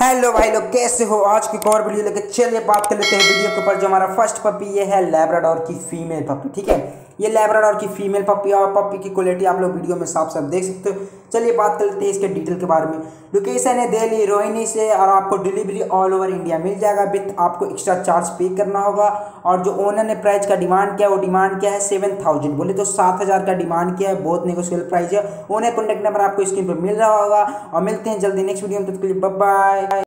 Hello भाई लोग, कैसे हो। आज की एक और वीडियो लेके चलिए बात कर लेते हैं वीडियो के ऊपर। जो हमारा फर्स्ट पपी ये है लैब्राडोर की फीमेल पपी। ठीक है, ये लैब्राडोर की फीमेल पपी और पपी की क्वालिटी आप लोग वीडियो में साफ साफ देख सकते हो। चलिए बात कर लेते हैं इसके डिटेल के बारे में। लोकेशन है दिल्ली रोहिणी से और आपको डिलीवरी ऑल ओवर इंडिया मिल जाएगा विथ आपको एक्स्ट्रा चार्ज पे करना होगा। और जो ओनर ने प्राइस का डिमांड किया, वो डिमांड किया है 7000, बोले तो 7000 का डिमांड किया है। बहुत नेगोशिएबल प्राइस है। ओनर कॉन्टैक्ट नंबर आपको स्क्रीन पर मिल रहा होगा और मिलते हैं जल्दी नेक्स्ट वीडियो में। तब तक के लिए बाय बाय।